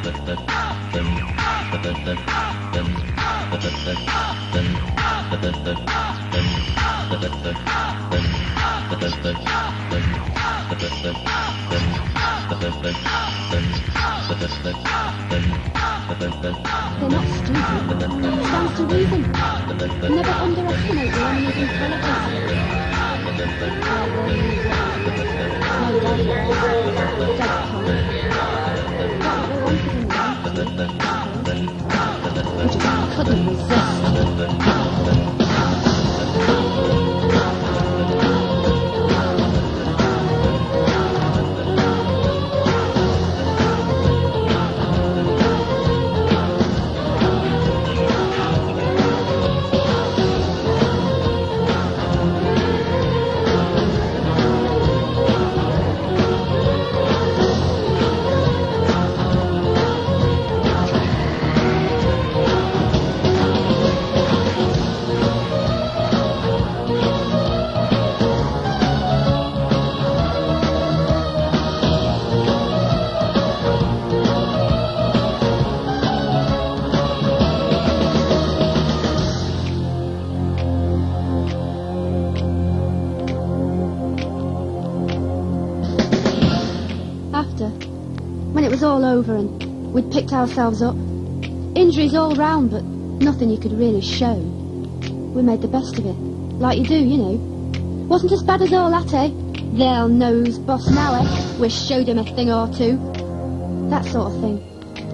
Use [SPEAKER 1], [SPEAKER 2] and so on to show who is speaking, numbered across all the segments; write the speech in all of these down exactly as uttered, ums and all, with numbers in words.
[SPEAKER 1] They're not stupid. Stands to reason. Never underestimate the enemy's intelligence. No doubt it was. Dead cold. Got what they wanted in the end. We just couldn't resist. After, when it was all over and we'd picked ourselves up, injuries all round but nothing you could really show, we made the best of it, like you do, you know. Wasn't as bad as all that, eh? They'll nose boss now, eh? We showed him a thing or two. That sort of thing.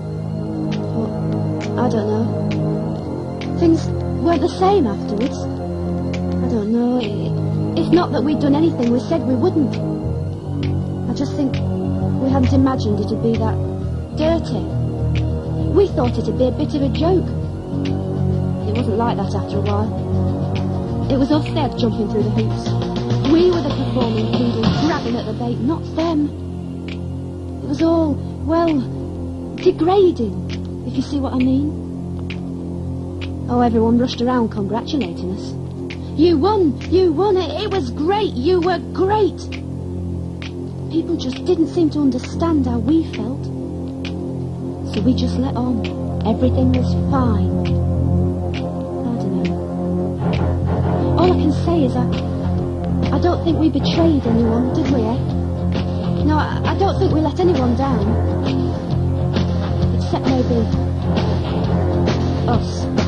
[SPEAKER 1] But, I don't know. Things weren't the same afterwards. I don't know. It, it's not that we'd done anything we said we wouldn't. I just think we hadn't imagined it'd be that dirty. We thought it'd be a bit of a joke. It wasn't like that after a while. It was us there jumping through the hoops. We were the performing poodles grabbing at the bait, not them. It was all, well, degrading, if you see what I mean. Oh, everyone rushed around congratulating us. You won! You won! It, it was great! You were great! People just didn't seem to understand how we felt. So we just let on. Everything was fine. I don't know. All I can say is I, I don't think we betrayed anyone, did we, eh? No, I, I don't think we let anyone down. Except maybe us.